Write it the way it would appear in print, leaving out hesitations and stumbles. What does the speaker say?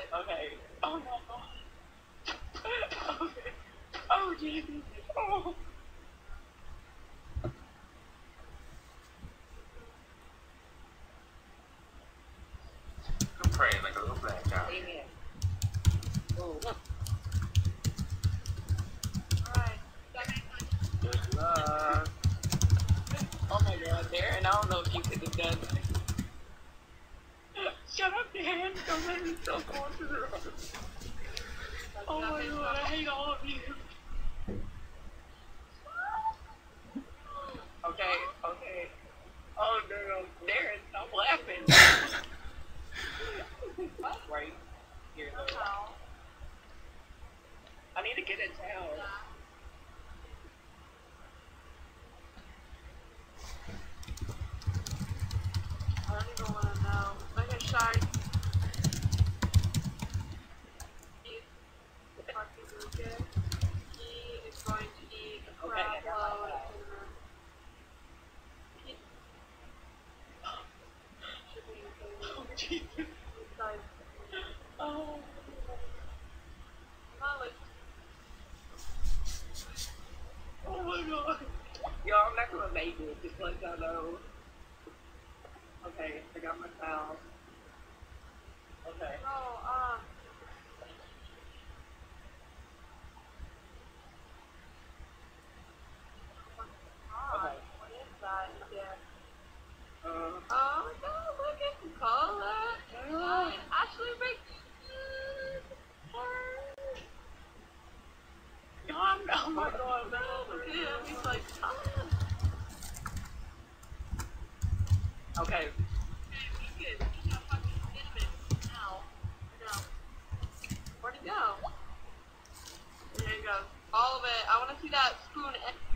Okay. Oh no. Okay. Oh Jesus. Oh. I'm praying like a little black guy. Amen. Oh. Alright. Good luck. Oh my God, Darren, I don't know if you could have done that. Shut up, Darren. Don't let me so going to the road. Oh my God, I hate all of you. Okay, okay. Oh no, Darren, stop laughing. Right here, though. I need to get a towel. I don't even want to know. Like a shark. He's fucking Lucas. He is going to eat a Okay, I crab got my load towel. in the shipping thing. Oh Jesus. It's like, Oh. not like, Oh my God. Yo, I'm not gonna make it, just let y'all know. Okay, I got my towel. Okay. no, God, Okay. what is that? Yeah. Uh, Oh no, look at the color. oh. Ashley McKee. God, oh my God, no. Look at him. He's like, oh. Okay. Where'd he go? There he goes. All of it. I want to see that spoon.